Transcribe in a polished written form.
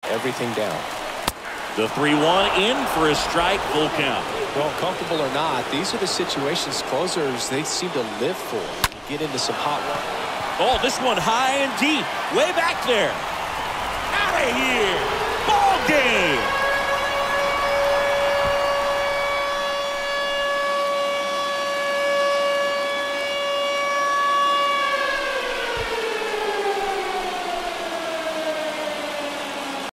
everything down. The 3-1 in for a strike, full count. Well, comfortable or not, these are the situations closers they seem to live for. Get into some hot water. Oh, this one high and deep, way back there. Out of here.